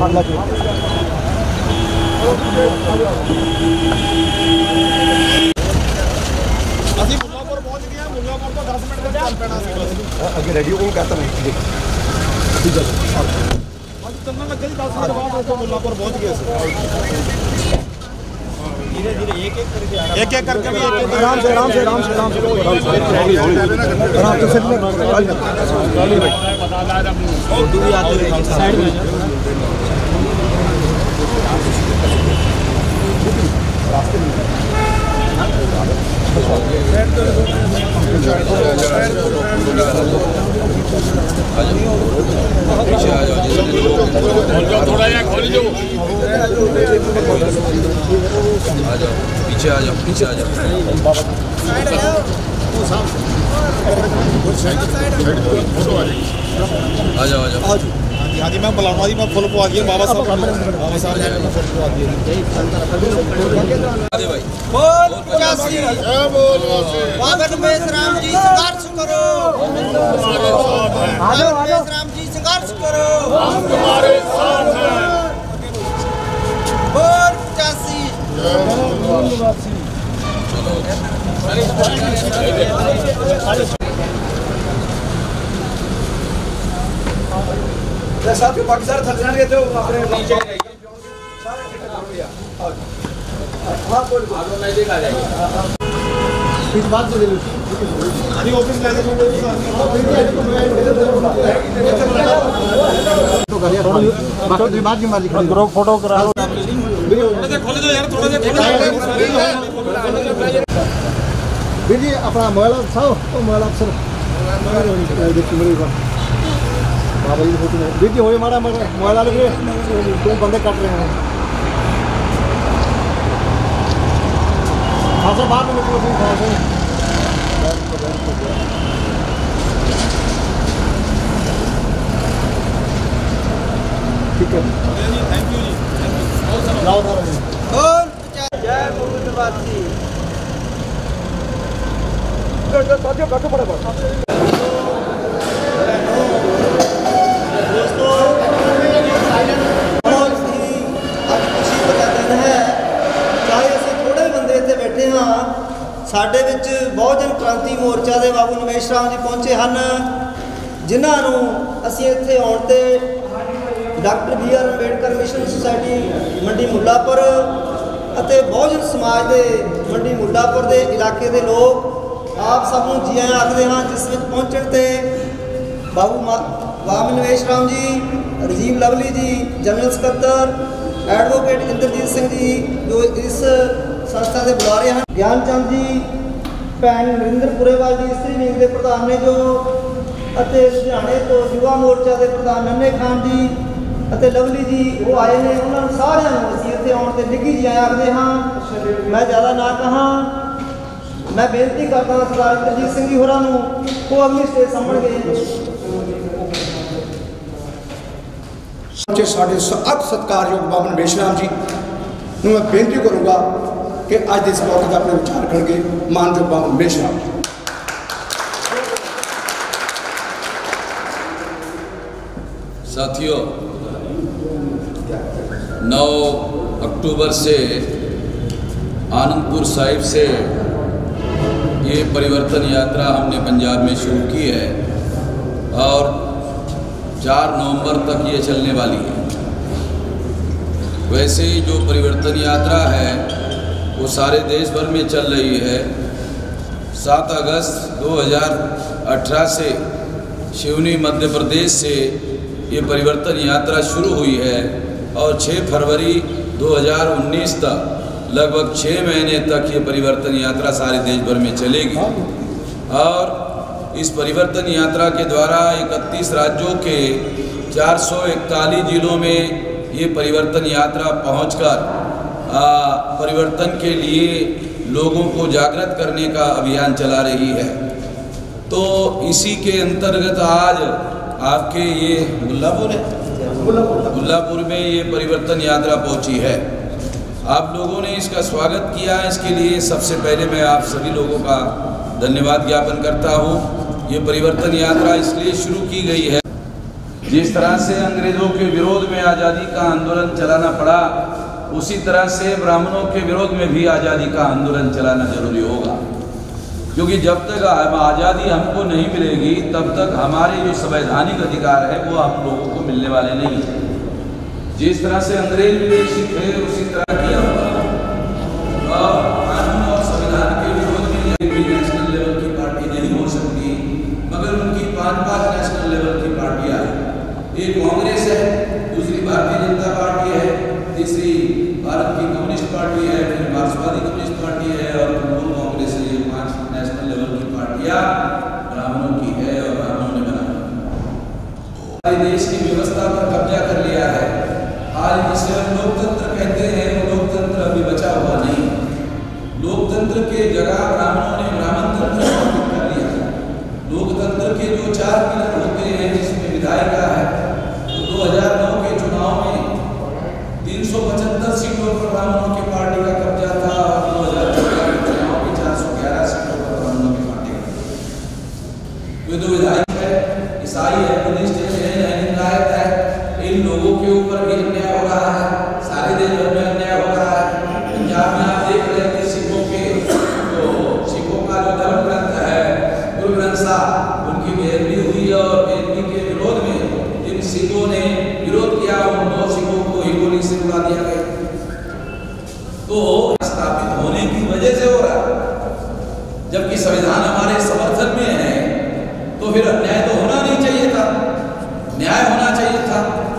ਅਸੀਂ ਮੁੱਲਾਪੁਰ ਪਹੁੰਚ ਗਏ ਹਾਂ। ਮੁੱਲਾਪੁਰ ਤੋਂ 10 ਮਿੰਟ ਵਿੱਚ ਚੱਲ ਪੈਣਾ ਸੀ ਬਸ। ਅੱਗੇ ਰੈਡੀ ਉਹ ਕਹਤਾ ਨਹੀਂ ਠੀਕ ਹੈ ਅੱਜ ਚੱਲਣ ਲੱਗੇ ਜੀ 10 ਮਿੰਟ ਬਾਅਦ ਉੱਥੋਂ ਮੁੱਲਾਪੁਰ ਪਹੁੰਚ ਗਏ ਅਸੀਂ। धीरे धीरे एक एक करके भी आराम से आराम से आराम से आराम से हौली हौली आराम से सेट में गाली भाई फोटो भी आते हैं साइड में रास्ते में थोड़ा यहाँ खोल दो, आ जाओ पीछे आ जाओ पीछे आ जाओ आ जाओ आ जाओ। हाँ जी मैं बुलाऊंगा जी, मैं फुल पवा दिया बाबा साहब फुल पवा दिए भाई। बोल 85 बाबा नवेश राम जी संघर्ष करो, नवेश राम जी संघर्ष करो, हम तुम्हारे साथ हैं। बोल 85 साथियों बाकी सारे थक जाएंगे तो अपने नीचे हाँ कोई मैजिक आ जाएगी इस बात को ले लो अभी ऑफिस ले लो ग्रुप फोटो करा लो खोल दो यार थोड़ा सा अपना मोबाइल साहब मोबाइल अफसर बाबा जी फोटो दीदी हो मारा मोबाइल वाले तुम बंदे कट रहे हैं हाँ सर बाहर में निकलो ठीक है थैंक यू जी जय मुर्दाबादी बैठो पड़े ਸਾਡੇ ਵਿੱਚ ਬਹੁਜਨ ਕ੍ਰਾਂਤੀ ਮੋਰਚਾ ਦੇ ਬਾਬੂ ਨਵੇਸ਼ ਰਾਮ ਜੀ ਪਹੁੰਚੇ ਹਨ, ਜਿਨ੍ਹਾਂ ਨੂੰ ਅਸੀਂ ਇੱਥੇ ਆਉਣ ਤੇ doctor BR Ambedkar mission society Mandi Mullanpur ਅਤੇ ਬਹੁਜਨ ਸਮਾਜ ਦੇ ਮੰਡੀ ਮੁੱਲਾਪੁਰ ਦੇ ਇਲਾਕੇ ਦੇ ਲੋਕ ਆਪ ਸਭ ਨੂੰ ਜੀ ਆਇਆਂ ਆਖਦੇ ਹਾਂ। ਜਿਸ ਵਿੱਚ ਪਹੁੰਚਣ ਤੇ ਬਾਬੂ ਨਵੇਸ਼ ਰਾਮ ਜੀ, ਰਾਜੀਵ ਲਵਲੀ ਜੀ, ਜਨਰਲ ਸਕੱਤਰ ਐਡਵੋਕੇਟ ਇੰਦਰਜੀਤ ਸਿੰਘ ਜੀ ਜੋ ਇਸ संस्था के बुलारे हैं, ज्ञान चंद जी, भैन नरिंदर पुरेवाल जी इस्त्री विंग के प्रधान ने जो लुधियाने तो युवा मोर्चा के प्रधान नन्हे खान जी ਅਤੇ ਲਵਲੀ ਜੀ वो आए ने, उन्होंने सारिਆਂ ਨੂੰ ਅਸੀਂ ਇੱਥੇ ਆਉਣ ਤੇ ਨਿੱਘੀ ਜੀ ਆਖਦੇ ਹਾਂ। मैं ज़्यादा ना कहा, मैं बेनती करता सरदार इंद्रजीत सिंह जी होਰਾਂ ਨੂੰ वो अगली स्टेज सामणगे। सच्चे साढ़े अत सत्कारयोग बाबा नवेश राम जी ਨੂੰ मैं बेनती करूँगा कि अज इस मौके का अपने विचार करके मानयोग बाबा नवेश राम जी। साथियों 9 अक्टूबर से आनंदपुर साहिब से ये परिवर्तन यात्रा हमने पंजाब में शुरू की है और 4 नवंबर तक ये चलने वाली है। वैसे ही जो परिवर्तन यात्रा है वो सारे देश भर में चल रही है। 7 अगस्त 2018 से शिवनी मध्य प्रदेश से ये परिवर्तन यात्रा शुरू हुई है और 6 फरवरी 2019 तक लगभग 6 महीने तक ये परिवर्तन यात्रा सारे देश भर में चलेगी। और इस परिवर्तन यात्रा के द्वारा 31 राज्यों के 441 जिलों में ये परिवर्तन यात्रा पहुंचकर परिवर्तन के लिए लोगों को जागृत करने का अभियान चला रही है। तो इसी के अंतर्गत आज आपके ये मुल्लापुर में ये परिवर्तन यात्रा पहुंची है। आप लोगों ने इसका स्वागत किया, इसके लिए सबसे पहले मैं आप सभी लोगों का धन्यवाद ज्ञापन करता हूं। ये परिवर्तन यात्रा इसलिए शुरू की गई है जिस तरह से अंग्रेजों के विरोध में आज़ादी का आंदोलन चलाना पड़ा, उसी तरह से ब्राह्मणों के विरोध में भी आज़ादी का आंदोलन चलाना जरूरी होगा, क्योंकि जब तक आज़ादी हमको नहीं मिलेगी तब तक हमारे जो संवैधानिक अधिकार है वो हम लोगों को मिलने वाले नहीं है। जिस तरह से अंग्रेज विदेशी थे उसी तरह किया हुआ और कानून और संविधान के विरोध में भी नेशनल लेवल की पार्टी नहीं हो सकती, मगर उनकी 5 नेशनल लेवल की पार्टियां हैं। एक कांग्रेस है, दूसरी भारतीय जनता पार्टी है, तीसरी भारत की कम्युनिस्ट पार्टी है, फिर मार्क्सवादी कम्युनिस्ट पार्टी है और तृणमूल कांग्रेस है। ये 5 नेशनल लेवल की पार्टियां ब्राह्मणों की है और ब्राह्मणों ने बनाई। हमारे देश की व्यवस्था पर कब्जा कर लिया है। आज जिसे हम लोकतंत्र कहते हैं वो लोकतंत्र अभी बचा हुआ नहीं। लोकतंत्र के जगह ब्राह्मणों ने ब्राह्मण तंत्र स्थापित कर लिया। लोकतंत्र के जो 4 पिलर होते हैं जिसमें विधायिका है, तो 2009 के चुनाव में 375 सीटों पर ब्राह्मणों की पार्टी का कब्जा था और 2014 के चुनाव में 411 सीटों पर ब्राह्मणों की पार्टी का। ये तो विधायक है, ईसाई है, बुद्धिस्ट है, जैन है, लिंगायत है, इन लोगों के ऊपर भी अन्याय हो रहा है। सारे देश भर में अन्याय हो रहा है। पंजाब में आप देख रहे हैं सिखों का जो धर्म ग्रंथ है गुरु ग्रंथ साहब, उनकी बेअदबी हुई और बेअदबी के विरोध में जिन सिखों ने विरोध किया उन 2 सिखों को ही गोली से उड़ा दिया गया। तो स्थापित होने की वजह से हो रहा है, जबकि संविधान हमारे समर्थन में है, तो फिर अन्याय तो होना नहीं चाहिए था, न्याय होना चाहिए था।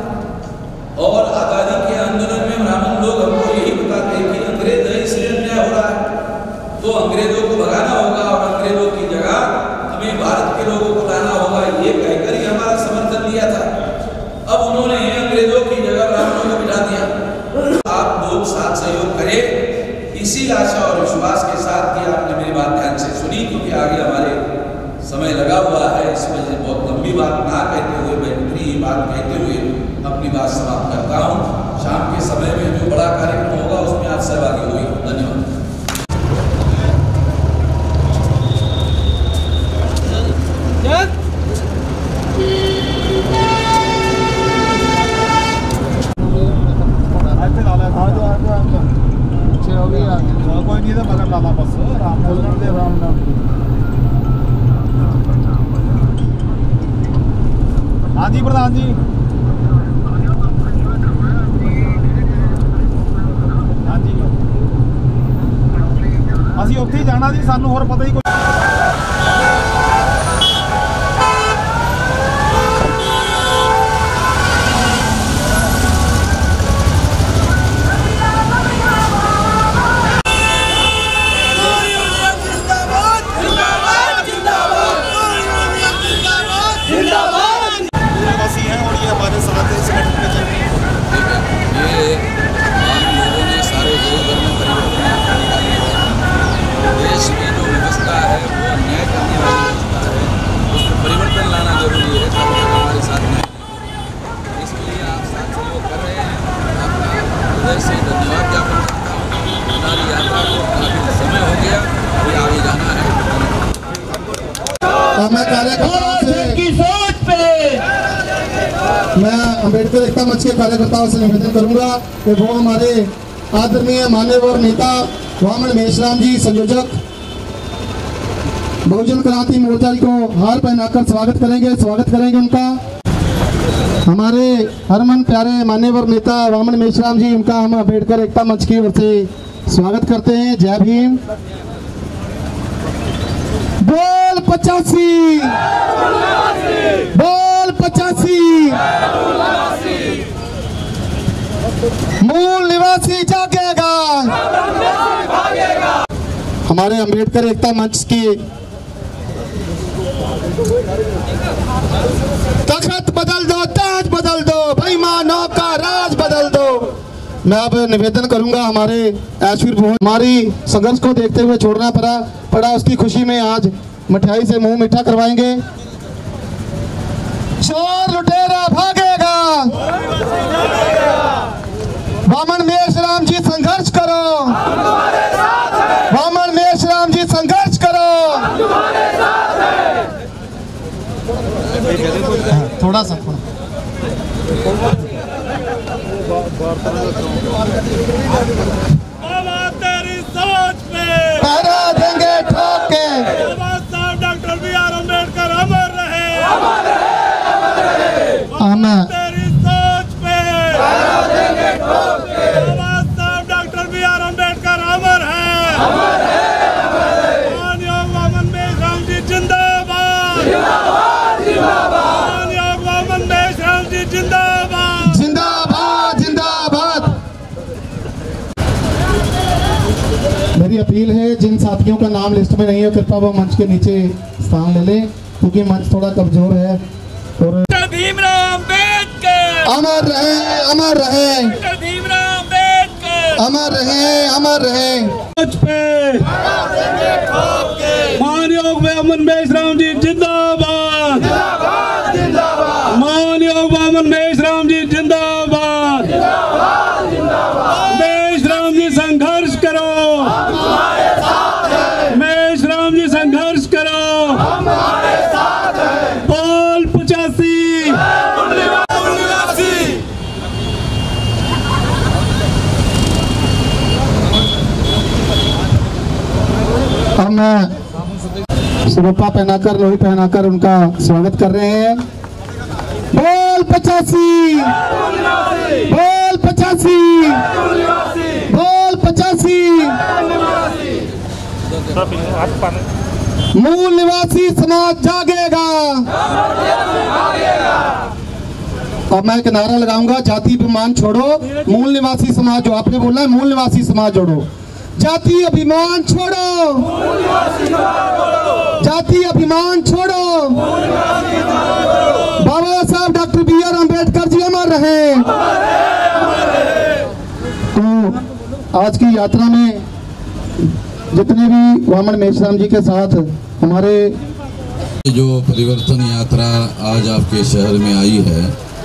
और आजादी के आंदोलन में ब्राह्मण लोग हमको यही बताते हैं कि अंग्रेज है इसलिए अन्याय हो रहा है, तो अंग्रेजों को भगाना होगा और अंग्रेजों की जगह हमें भारत के लोगों को लाना होगा, ये कहकर ही हमारा समर्थन लिया था। अब उन्होंने अंग्रेजों की जगह ब्राह्मणों को बिठा दिया। आप लोग साथ सहयोग करें, इसी आशा और विश्वास के साथ कि आपने मेरी बात ध्यान से सुनी, क्योंकि आगे हमारे समय लगा हुआ है। इस वजह से बहुत लंबी बात ना कहते हुए मैं इतनी ही बात कहते हुए अपनी बात समाप्त करता हूँ। शाम के समय में जो बड़ा कार्यक्रम होगा उसमें आप सहभागी हुई। धन्यवाद। कोई नहीं था मगर लाला बस राम नाम। हाँ जी प्रधान जी, हाँ जी ਅਸੀਂ ਉੱਥੇ ਹੀ ਜਾਣਾ ਜੀ, ਸਾਨੂੰ ਹੋਰ ਪਤਾ ਹੀ ਕੋਈ। मैं अम्बेडकर एकता मंच के कार्यकर्ताओं से निवेदन करूंगा कि वो हमारे आदरणीय मान्यवर नेता वामन मेश्राम जी, संयोजक बहुजन क्रांति मोर्चा को हार पहनाकर स्वागत करेंगे उनका। हमारे हरमन प्यारे मान्यवर नेता वामन मेश्राम जी, उनका हम अम्बेडकर एकता मंच की ओर से स्वागत करते हैं। जय भीम। बोल 85, बोल 85, मूल निवासी जागेगा, हमारे अम्बेडकर एकता मंच की तख्त बदल दो, ताज बदल दो, बेईमानों का राज बदल दो। मैं अब निवेदन करूंगा, हमारे ऐश्वर्य भवन हमारी संघर्ष को देखते हुए छोड़ना पड़ा, उसकी खुशी में आज मिठाई से मुंह मीठा करवाएंगे। चोर लुटेरा भागेगा, वामन मेश्राम जी संघर्ष करो, वामन मेश्राम जी संघर्ष करो। थोड़ा सा बाबा तेरी सोच पे पहरा देंगे ठोक के। बाबा साहब डॉक्टर बी.आर. अम्बेडकर अमर रहे। आमीन। तेरी सोच पे पहरा देंगे ठोक के। बाबा साहब डॉक्टर बी.आर. अम्बेडकर अमर है। मानयोग वामन मेश्राम जी जिंदाबाद। मानयोग वामन मेश्राम जी जिंदाबाद। जिंदाबाद जिंदाबाद। मेरी अपील है, जिन साथियों का नाम लिस्ट में नहीं है कृपया वो मंच के नीचे स्थान ले लें, क्योंकि मंच थोड़ा कमजोर है। और भीमराव अम्बेडकर अमर रहे, अमर रहे, भीमराव अम्बेडकर अमर रहे, अमर रहे। सोच पे मानयोग वामन मेश्राम जी जिंदाबाद। मानयोग वामन मेश्राम जी जिंदाबाद। मेश्राम जी संघर्ष करो। मेश्राम जी संघर्ष करो। बोल 85। अब मैं सुरपा पहनाकर, लोही पहनाकर उनका स्वागत कर रहे हैं। बोल 85, बोल 85, बोल 85। मूल निवासी समाज जागेगा। अब मैं एक नारा लगाऊंगा, जाति अभिमान छोड़ो, मूल निवासी समाज। जो आपने बोला है मूल निवासी समाज जोड़ो, जाति अभिमान छोड़ो, जाति अभिमान छोड़ो। Baba Saheb doctor BR. अम्बेडकर जी अमर रहे। तो आज की यात्रा में जितने भी वामन मेश्राम जी के साथ हमारे जो परिवर्तन यात्रा आज आपके शहर में आई है,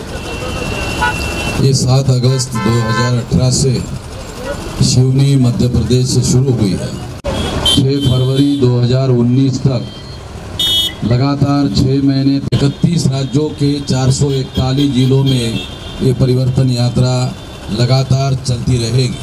ये 7 अगस्त 2018 से शिवनी मध्य प्रदेश से शुरू हुई है। 6 फरवरी 2019 तक लगातार 6 महीने 31 राज्यों के 441 जिलों में ये परिवर्तन यात्रा लगातार चलती रहेगी।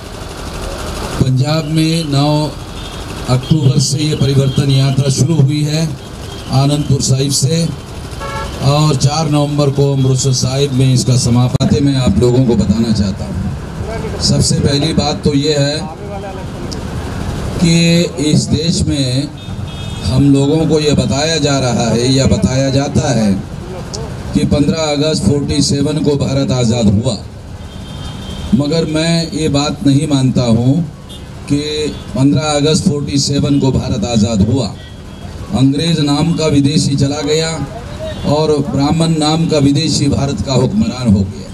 पंजाब में 9 अक्टूबर से ये परिवर्तन यात्रा शुरू हुई है आनंदपुर साहिब से, और 4 नवंबर को अमृतसर साहिब में इसका समापन। मैं आप लोगों को बताना चाहता हूँ, सबसे पहली बात तो ये है कि इस देश में हम लोगों को ये बताया जा रहा है या बताया जाता है कि 15 अगस्त 47 को भारत आज़ाद हुआ, मगर मैं ये बात नहीं मानता हूँ कि 15 अगस्त 47 को भारत आज़ाद हुआ। अंग्रेज़ नाम का विदेशी चला गया और ब्राह्मण नाम का विदेशी भारत का हुक्मरान हो गया।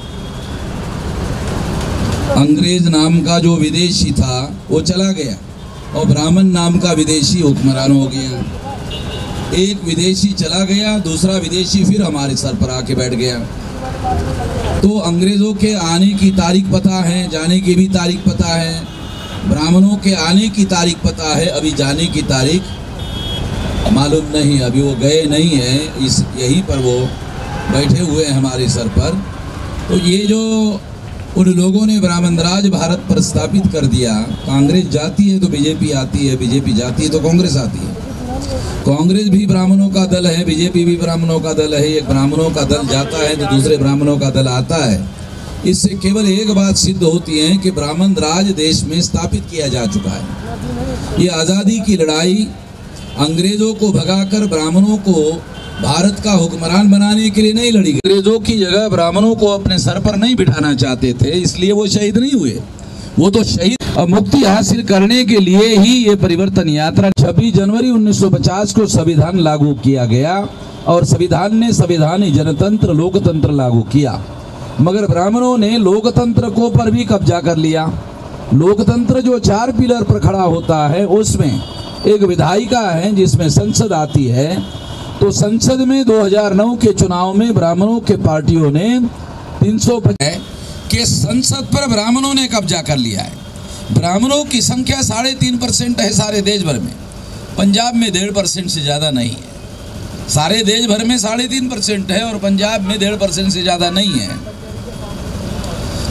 अंग्रेज नाम का जो विदेशी था वो चला गया और ब्राह्मण नाम का विदेशी हुक्मरान हो गया। एक विदेशी चला गया, दूसरा विदेशी फिर हमारे सर पर आके बैठ गया। तो अंग्रेज़ों के आने की तारीख पता है, जाने की भी तारीख पता है, ब्राह्मणों के आने की तारीख पता है, अभी जाने की तारीख मालूम नहीं। अभी वो गए नहीं हैं, इस यहीं पर वो बैठे हुए हैं हमारे सर पर। तो ये जो उन लोगों ने ब्राह्मण राज भारत पर स्थापित कर दिया, कांग्रेस जाती है तो बीजेपी आती है, बीजेपी जाती है तो कांग्रेस आती है। कांग्रेस भी ब्राह्मणों का दल है, बीजेपी भी ब्राह्मणों का दल है। एक ब्राह्मणों का दल जाता है तो दूसरे ब्राह्मणों का दल आता है। इससे केवल एक बात सिद्ध होती है कि ब्राह्मण राज देश में स्थापित किया जा चुका है। ये आज़ादी की लड़ाई अंग्रेजों को भगाकर ब्राह्मणों को भारत का हुक्मरान बनाने के लिए नहीं लड़ी गई। अंग्रेजों की जगह ब्राह्मणों को अपने सर पर नहीं बिठाना चाहते थे, इसलिए वो शहीद नहीं हुए। वो तो शहीद और मुक्ति हासिल करने के लिए ही ये परिवर्तन यात्रा। 26 जनवरी 1950 को संविधान लागू किया गया और संविधान ने संवैधानिक जनतंत्र लोकतंत्र लागू किया, मगर ब्राह्मणों ने लोकतंत्र को पर भी कब्जा कर लिया। लोकतंत्र जो 4 पिलर पर खड़ा होता है, उसमें एक विधायिका है जिसमें संसद आती है। तो संसद में 2009 के चुनाव में ब्राह्मणों के पार्टियों ने 350 के संसद पर ब्राह्मणों ने कब्जा कर लिया है। ब्राह्मणों की संख्या 3.5% है सारे देश भर में, पंजाब में 1.5% से ज़्यादा नहीं है। सारे देश भर में 3.5% है और पंजाब में 1.5% से ज़्यादा नहीं है।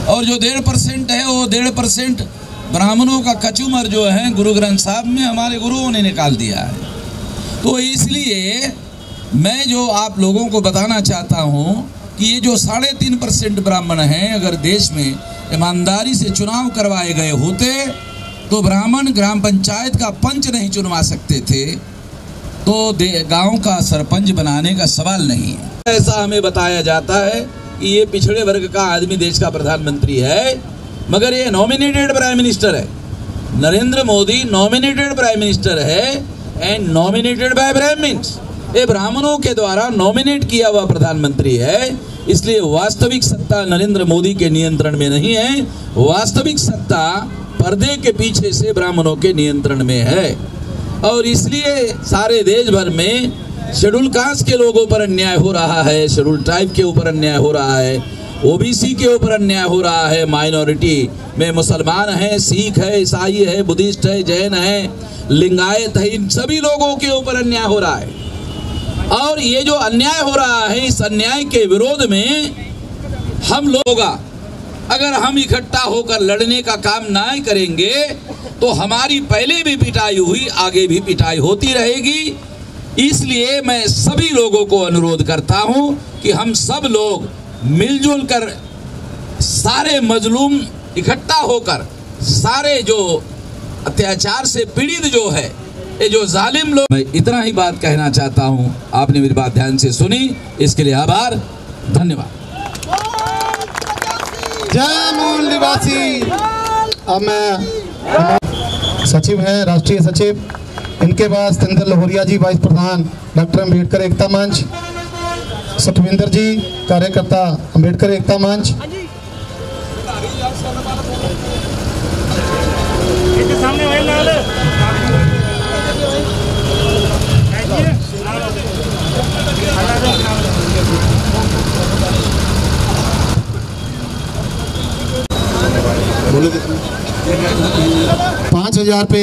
और जो 1.5% है वो 1.5% ब्राह्मणों का कचूमर जो है गुरु ग्रंथ साहब में हमारे गुरुओं ने निकाल दिया है। तो इसलिए मैं जो आप लोगों को बताना चाहता हूँ कि ये जो 3.5% ब्राह्मण हैं, अगर देश में ईमानदारी से चुनाव करवाए गए होते तो ब्राह्मण ग्राम पंचायत का पंच नहीं चुनवा सकते थे, तो गांव का सरपंच बनाने का सवाल नहीं है। ऐसा हमें बताया जाता है कि ये पिछड़े वर्ग का आदमी देश का प्रधानमंत्री है, मगर ये नॉमिनेटेड प्राइम मिनिस्टर है। Narendra Modi nominated prime minister है एंड नॉमिनेटेड बाय ब्राह्मण्स। ये ब्राह्मणों के द्वारा नॉमिनेट किया हुआ प्रधानमंत्री है, इसलिए वास्तविक सत्ता नरेंद्र मोदी के नियंत्रण में नहीं है। वास्तविक सत्ता पर्दे के पीछे से ब्राह्मणों के नियंत्रण में है। और इसलिए सारे देश भर में शेड्यूल कास्ट के लोगों पर अन्याय हो रहा है, शेड्यूल ट्राइब के ऊपर अन्याय हो रहा है, ओबीसी के ऊपर अन्याय हो रहा है, माइनॉरिटी में मुसलमान है, सिख है, ईसाई है, बुद्धिस्ट है, जैन है, लिंगायत है, इन सभी लोगों के ऊपर अन्याय हो रहा है। और ये जो अन्याय हो रहा है, इस अन्याय के विरोध में हम लोग अगर हम इकट्ठा होकर लड़ने का काम ना करेंगे तो हमारी पहले भी पिटाई हुई, आगे भी पिटाई होती रहेगी। इसलिए मैं सभी लोगों को अनुरोध करता हूं कि हम सब लोग मिलजुल कर, सारे मजलूम इकट्ठा होकर, सारे जो अत्याचार से पीड़ित जो है, ये जो जालिम लोग, मैं इतना ही बात कहना चाहता हूं। आपने मेरी बात ध्यान से सुनी, इसके लिए आभार, धन्यवाद। जय मूल निवासी। अब मैं सचिव हैं, राष्ट्रीय सचिव, इनके बाद सतेंद्र लोहरिया जी वाइस प्रधान डॉक्टर अम्बेडकर एकता मंच, सतविंदर जी कार्यकर्ता अम्बेडकर एकता मंच, बोलो 5,000 पे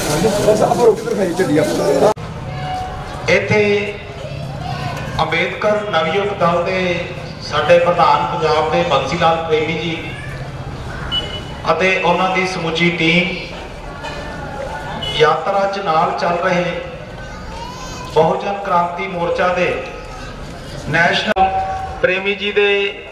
बस आप रोक कर खाई चढ़ी आप ਇੱਥੇ ਅੰਬੇਦਕਰ ਨਵਯੁੱਗ ਦਲ ਦੇ ਸਾਡੇ ਪ੍ਰਧਾਨ ਪੰਜਾਬ ਦੇ ਬੰਸੀ ਲਾਲ ਪ੍ਰੇਮੀ ਜੀ ਅਤੇ ਉਹਨਾਂ ਦੀ ਸਮੁੱਚੀ ਟੀਮ ਯਾਤਰਾ 'ਚ ਨਾਲ ਚੱਲ ਰਹੇ ਬਹੁਜਨ ਕ੍ਰਾਂਤੀ ਮੋਰਚਾ ਦੇ ਨੈਸ਼ਨਲ ਪ੍ਰੇਮੀ ਜੀ ਦੇ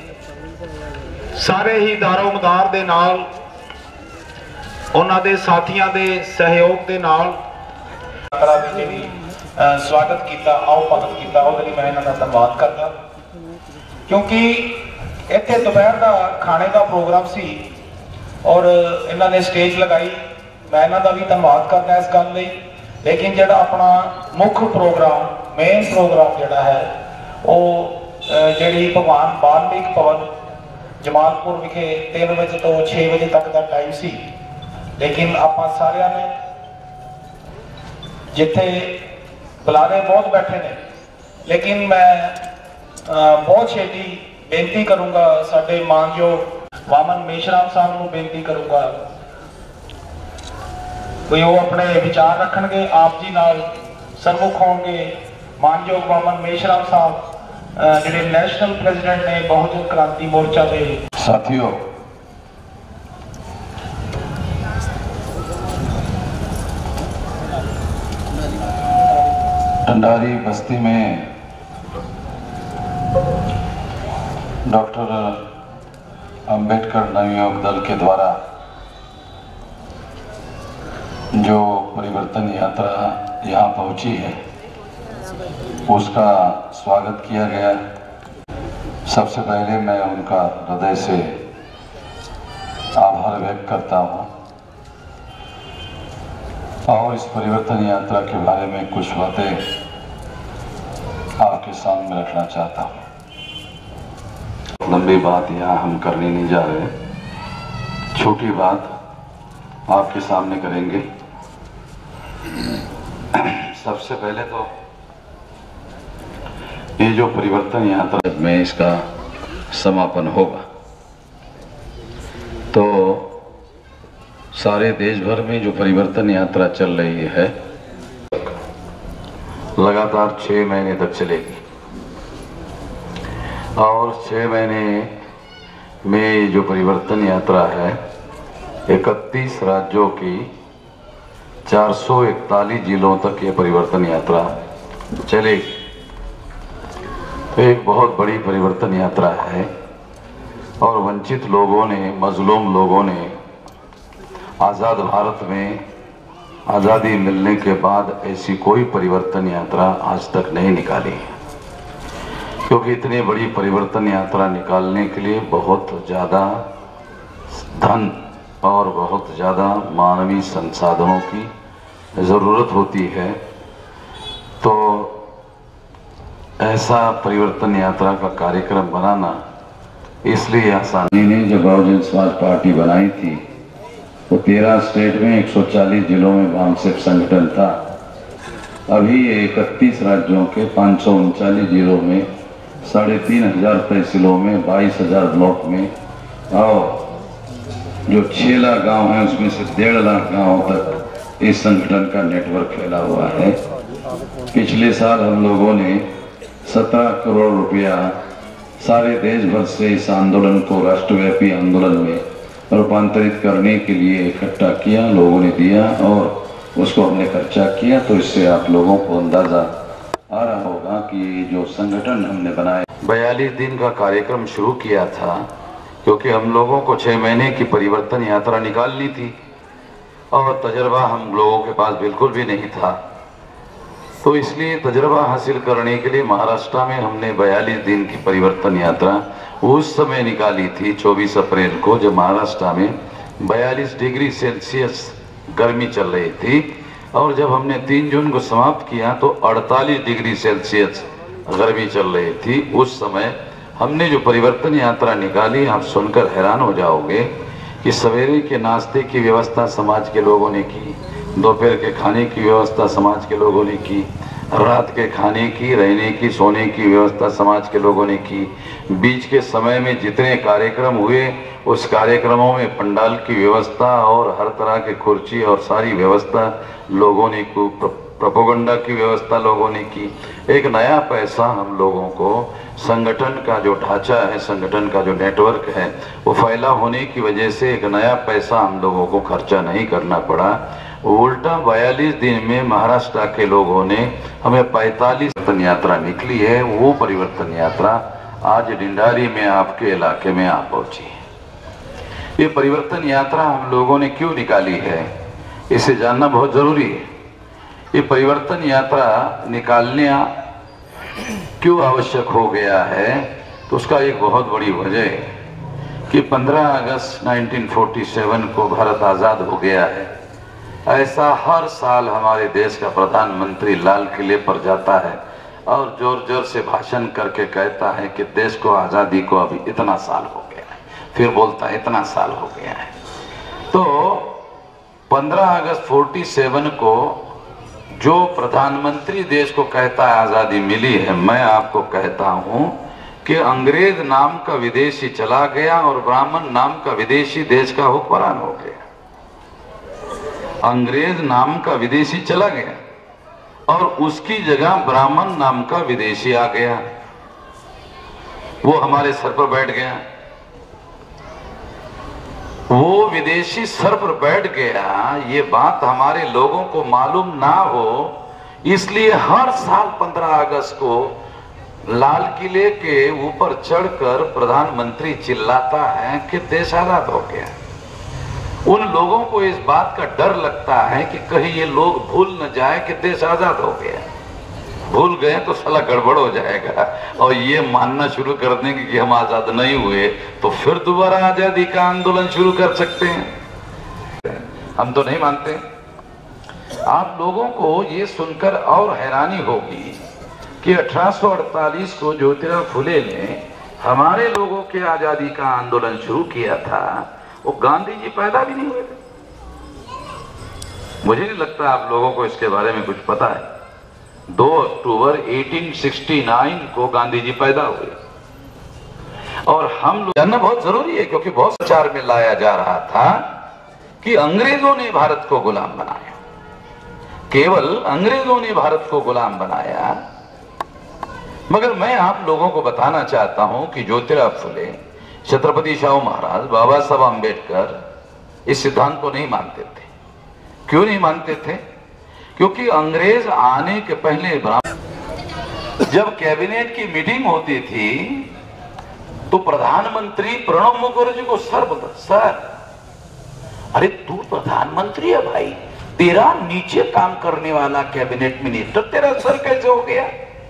ਸਾਰੇ ਹੀ ਦਾਰੋ-ਮਦਾਰ ਦੇ ਨਾਲ ਉਹਨਾਂ ਦੇ ਸਾਥੀਆਂ ਦੇ ਸਹਿਯੋਗ ਦੇ ਨਾਲ ਯਾਤਰਾ ਦੀ ਜਿਹੜੀ स्वागत किया आओ भगत किया वो मैं इन्हों का धन्यवाद करता क्योंकि इत्थे दोपहर का खाने का प्रोग्राम सी और इन्होंने स्टेज लगाई मैं इन्हों का भी धन्यवाद करना इस गल लई लेकिन जोड़ा अपना मुख्य प्रोग्राम मेन प्रोग्राम जोड़ा है वो जी भगवान वाल्मीकि भवन जमालपुर विखे 3 बजे तो 6 बजे तक का टाइम सी लेकिन आप सारिया ने जिथे बुलारे बहुत बैठे ने लेकिन मैं बहुत छेती बेनती करूँगा साडे मानयोग वामन मेशराम साहब को बेनती करूँगा कोई वो अपने विचार रखणगे आप जी नाल सरमुख होंगे मानयोग वामन मेशराम साहब जिहड़े नैशनल प्रेजिडेंट ने बहुजन क्रांति मोर्चा के साथियों ढंडारी बस्ती में डॉक्टर अंबेडकर नवयुग दल के द्वारा जो परिवर्तन यात्रा यहाँ पहुँची है उसका स्वागत किया गया। सबसे पहले मैं उनका हृदय से आभार व्यक्त करता हूँ और इस परिवर्तन यात्रा के बारे में कुछ बातें आपके सामने रखना चाहता हूँ। लंबी बात यहाँ हम करने नहीं जा रहे, छोटी बात आपके सामने करेंगे। सबसे पहले तो ये जो परिवर्तन यात्रा में इसका समापन होगा तो सारे देश भर में जो परिवर्तन यात्रा चल रही है लगातार 6 महीने तक चलेगी और 6 महीने में जो परिवर्तन यात्रा है 31 राज्यों की 441 जिलों तक ये परिवर्तन यात्रा चलेगी। तो एक बहुत बड़ी परिवर्तन यात्रा है और वंचित लोगों ने, मजलूम लोगों ने आज़ाद भारत में आज़ादी मिलने के बाद ऐसी कोई परिवर्तन यात्रा आज तक नहीं निकाली है, क्योंकि इतनी बड़ी परिवर्तन यात्रा निकालने के लिए बहुत ज़्यादा धन और बहुत ज़्यादा मानवीय संसाधनों की ज़रूरत होती है। तो ऐसा परिवर्तन यात्रा का कार्यक्रम बनाना इसलिए आसानी ने जब बहुजन समाज पार्टी बनाई थी तो 13 स्टेट में 140 जिलों में वामसिक संगठन था। अभी 31 राज्यों के 539 जिलों में 3500 तहसीलों में 22,000 ब्लॉक में और जो 6 लाख गाँव हैं उसमें से 1.5 लाख गाँव तक इस संगठन का नेटवर्क फैला हुआ है। पिछले साल हम लोगों ने 17 करोड़ रुपया सारे देश भर से इस आंदोलन को राष्ट्रव्यापी आंदोलन में रूपांतरित करने के लिए इकट्ठा किया, लोगों ने दिया और उसको हमने खर्चा किया। तो इससे आप लोगों को अंदाज़ा आ रहा होगा कि जो संगठन हमने बनाया 42 दिन का कार्यक्रम शुरू किया था, क्योंकि हम लोगों को 6 महीने की परिवर्तन यात्रा निकालनी थी और तजर्बा हम लोगों के पास बिल्कुल भी नहीं था। तो इसलिए तजर्बा हासिल करने के लिए महाराष्ट्र में हमने 42 दिन की परिवर्तन यात्रा उस समय निकाली थी 24 अप्रैल को, जब महाराष्ट्र में 42 डिग्री सेल्सियस गर्मी चल रही थी और जब हमने 3 जून को समाप्त किया तो 48 डिग्री सेल्सियस गर्मी चल रही थी। उस समय हमने जो परिवर्तन यात्रा निकाली, आप सुनकर हैरान हो जाओगे कि सवेरे के नाश्ते की व्यवस्था समाज के लोगों ने की, दोपहर के खाने की व्यवस्था समाज के लोगों ने की, रात के खाने की, रहने की, सोने की व्यवस्था समाज के लोगों ने की। बीच के समय में जितने कार्यक्रम हुए उस कार्यक्रमों में पंडाल की व्यवस्था और हर तरह के कुर्सी और सारी व्यवस्था लोगों ने की, प्रोपेगेंडा की व्यवस्था लोगों ने की। एक नया पैसा हम लोगों को, संगठन का जो ढांचा है, संगठन का जो नेटवर्क है वो फैला होने की वजह से एक नया पैसा हम लोगों को खर्चा नहीं करना पड़ा। उल्टा 42 दिन में महाराष्ट्र के लोगों ने हमें 45 परिवर्तन यात्रा निकली है। वो परिवर्तन यात्रा आज डिंडारी में आपके इलाके में आ पहुंची है। ये परिवर्तन यात्रा हम लोगों ने क्यों निकाली है, इसे जानना बहुत जरूरी है। ये परिवर्तन यात्रा निकालने क्यों आवश्यक हो गया है, तो उसका एक बहुत बड़ी वजह है कि 15 अगस्त 1947 को भारत आज़ाद हो गया है। ऐसा हर साल हमारे देश का प्रधानमंत्री लाल किले पर जाता है और जोर जोर से भाषण करके कहता है कि देश को आज़ादी को अभी इतना साल हो गया है, फिर बोलता है इतना साल हो गया है। तो 15 अगस्त 47 को जो प्रधानमंत्री देश को कहता है आज़ादी मिली है, मैं आपको कहता हूं कि अंग्रेज नाम का विदेशी चला गया और ब्राह्मण नाम का विदेशी देश का हुक्मरान हो गया। अंग्रेज नाम का विदेशी चला गया और उसकी जगह ब्राह्मण नाम का विदेशी आ गया, वो हमारे सर पर बैठ गया। वो विदेशी सर पर बैठ गया, ये बात हमारे लोगों को मालूम ना हो, इसलिए हर साल 15 अगस्त को लाल किले के ऊपर चढ़कर प्रधानमंत्री चिल्लाता है कि देश आजाद हो गया। उन लोगों को इस बात का डर लगता है कि कहीं ये लोग भूल न जाए कि देश आजाद हो गया। भूल गए तो साला गड़बड़ हो जाएगा और ये मानना शुरू कर देंगे कि हम आजाद नहीं हुए, तो फिर दोबारा आजादी का आंदोलन शुरू कर सकते हैं। हम तो नहीं मानते। आप लोगों को ये सुनकर और हैरानी होगी कि 1848 को ज्योतिराव फुले ने हमारे लोगों के आजादी का आंदोलन शुरू किया था, वो गांधी जी पैदा भी नहीं हुए थे। मुझे नहीं लगता आप लोगों को इसके बारे में कुछ पता है। 2 अक्टूबर 1869 को गांधी जी पैदा हुए और हम लोग जानना बहुत जरूरी है, क्योंकि बहुत प्रचार में लाया जा रहा था कि अंग्रेजों ने भारत को गुलाम बनाया, केवल अंग्रेजों ने भारत को गुलाम बनाया। मगर मैं आप लोगों को बताना चाहता हूं कि ज्योतिराव फुले, छत्रपति शाहू महाराज, बाबा साहब आंबेडकर इस सिद्धांत को नहीं मानते थे। क्यों नहीं मानते थे? क्योंकि अंग्रेज आने के पहले जब कैबिनेट की मीटिंग होती थी तो प्रधानमंत्री प्रणब मुखर्जी को सर बोलता, सर अरे तू प्रधानमंत्री है भाई, तेरा नीचे काम करने वाला कैबिनेट मिनिस्टर तेरा सर कैसे हो गया?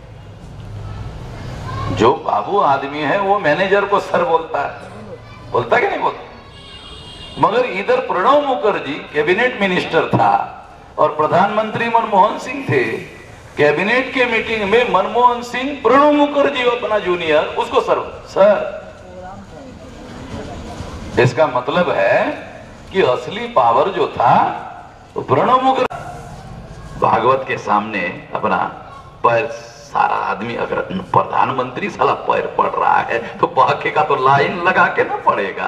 जो बाबू आदमी है वो मैनेजर को सर बोलता है, बोलता कि नहीं बोलता? मगर इधर प्रणब मुखर्जी कैबिनेट मिनिस्टर था और प्रधानमंत्री मनमोहन सिंह थे। कैबिनेट के मीटिंग में मनमोहन सिंह प्रणब मुखर्जी अपना जूनियर उसको सर। इसका मतलब है कि असली पावर जो था वो प्रणब मुखर्जी। भागवत के सामने अपना पैर सारा आदमी, अगर प्रधानमंत्री साला पैर पड़ रहा है तो बाकी का तो लाइन लगा के ना पड़ेगा।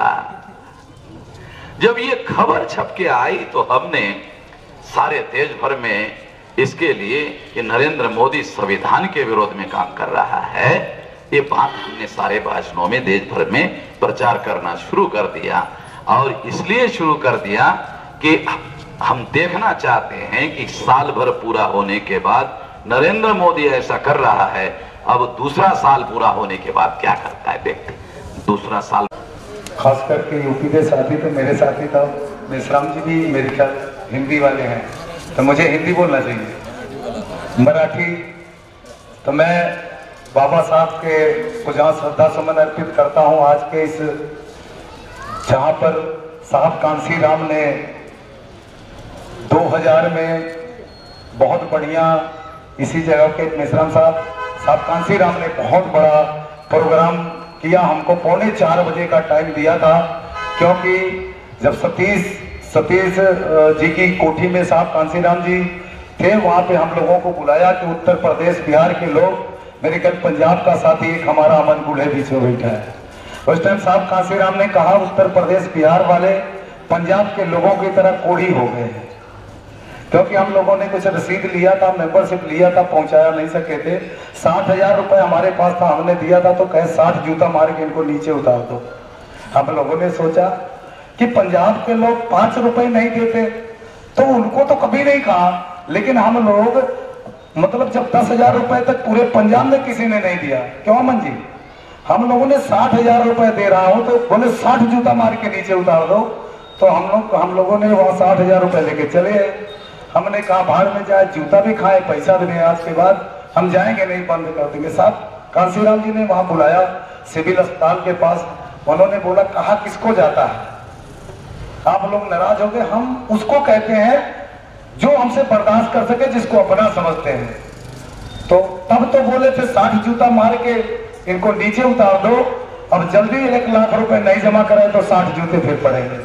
जब ये खबर छप के आई तो हमने सारे देश भर में इसके लिए कि नरेंद्र मोदी संविधान के विरोध में काम कर रहा है, ये बात हमने सारे भाषणों में देश भर में प्रचार करना शुरू कर दिया। और इसलिए शुरू कर दिया कि हम देखना चाहते हैं कि साल भर पूरा होने के बाद नरेंद्र मोदी ऐसा कर रहा है, अब दूसरा साल पूरा होने के बाद क्या करता है देखते। दूसरा साल खास करके यूपी के साथी, तो मेरे साथी था मिश्राम जी भी मेरे ख्याल हिंदी वाले हैं, तो मुझे हिंदी बोलना चाहिए। मराठी तो मैं बाबा साहब के को जहाँ श्रद्धा सुमन अर्पित करता हूँ आज के इस, जहाँ पर साहब कांसी राम ने 2000 में बहुत बढ़िया इसी जगह के मिश्राम साहब कांसी राम ने बहुत बड़ा प्रोग्राम किया। हमको 3:45 बजे का टाइम दिया था, क्योंकि जब सतीश जी की कोठी में साहब कांसी राम जी थे, वहां पे हम लोगों को बुलाया कि उत्तर प्रदेश बिहार के लोग, मेरे कल पंजाब का साथी एक हमारा अमन गुड़े बीच में बैठा है, उस टाइम साहब कांसीराम ने कहा उत्तर प्रदेश बिहार वाले पंजाब के लोगों की तरह कोढ़ी हो गए हैं, क्योंकि हम लोगों ने कुछ रसीद लिया था, मेंबरशिप लिया था, पहुंचाया नहीं सके थे। 60,000 रुपए हमारे पास था, हमने दिया था, तो कहे 60 जूता मार के इनको नीचे उतार दो। हम लोगों ने सोचा कि पंजाब के लोग 5 रुपए नहीं देते तो उनको तो कभी नहीं कहा, लेकिन हम लोग मतलब जब 10,000 रुपए तक पूरे पंजाब में किसी ने नहीं दिया, क्यों अमन जी, हम लोगों ने 60,000 रुपए दे रहा हूं तो बोले 60 जूता मार के नीचे उतार दो। तो हम लोगों ने वहां 60,000 रुपए लेके चले। हमने कहा भाड़ में जाए, जूता भी खाए, पैसा भी नहीं, आज के बाद हम जाएंगे नहीं, बंद कर देंगे। साहब कांसीराम जी ने वहां बुलाया सिविल अस्पताल के पास, उन्होंने बोला कहा किसको जाता है, आप लोग नाराज हो गए, हम उसको कहते हैं जो हमसे बर्दाश्त कर सके, जिसको अपना समझते हैं। तो तब तो बोले थे 60 जूता मार के इनको नीचे उतार दो, अब जल्दी 1 लाख रुपए नहीं जमा कराए तो 60 जूते फिर पड़ेंगे।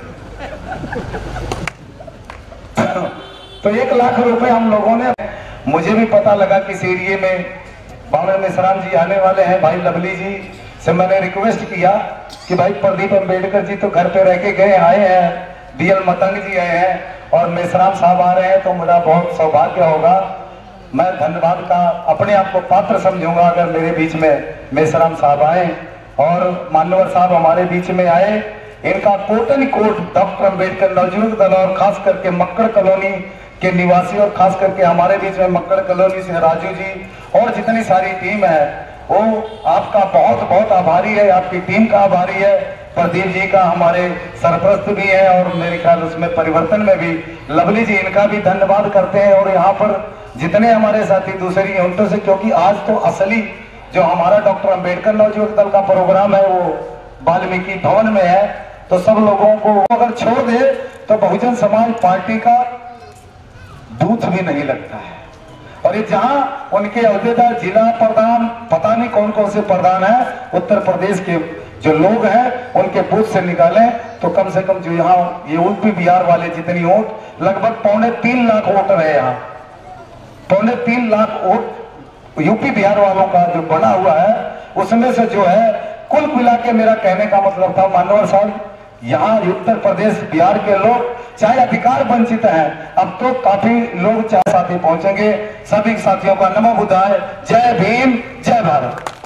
तो 1 लाख रुपए हम लोगों ने, मुझे भी पता लगा कि इस एरिए में बाबा मेसराम जी आने वाले हैं, भाई लवली जी से मैंने रिक्वेस्ट किया कि भाई प्रदीप अम्बेडकर जी तो घर पे रह के गए, आए हैं, DL मतंग जी आए हैं और मेसराम साहब आ रहे हैं, तो मेरा बहुत सौभाग्य होगा, मैं धन्यवाद का अपने आप को पात्र समझूंगा अगर मेरे बीच में मेसराम साहब आए और मान्यवर साहब हमारे बीच में आए। इनका कोटन कोट डॉक्टर अम्बेडकर नवयुवक दल और खास करके मक्कड़ कॉलोनी के निवासी और खास करके हमारे बीच में मक्कड़ कॉलोनी से राजू जी और जितनी सारी टीम है, वो आपका बहुत बहुत आभारी है, आपकी टीम का आभारी है, प्रदीप जी का हमारे सरपरस्त भी है और मेरे ख्याल उसमें परिवर्तन में भी लवली जी, इनका भी धन्यवाद करते हैं। और यहाँ पर जितने हमारे साथी दूसरी यूनिटों से, क्योंकि आज तो असली जो हमारा डॉक्टर अम्बेडकर नवयुवक दल का प्रोग्राम है वो वाल्मीकि भवन में है, तो सब लोगों को अगर छोड़ दे तो बहुजन समाज पार्टी का बूथ भी नहीं लगता है। और ये जहां उनके अहदेदार जिला प्रधान, पता नहीं कौन कौन से प्रधान है उत्तर प्रदेश के जो लोग हैं, उनके बूथ से निकालें तो कम से कम जो यहाँ ये यूपी बिहार वाले जितनी वोट, लगभग 3.25 लाख वोटर है यहाँ, 3.25 लाख वोट यूपी बिहार वालों का जो बना हुआ है, उसमें से जो है कुल मिला के मेरा कहने का मतलब था मानवर साहब, यहाँ उत्तर प्रदेश बिहार के लोग चाहे अधिकार वंचित हैं, अब तो काफी लोग चाहे साथी पहुंचेंगे। सभी साथियों का नमो बुद्धाय, जय भीम, जय भारत।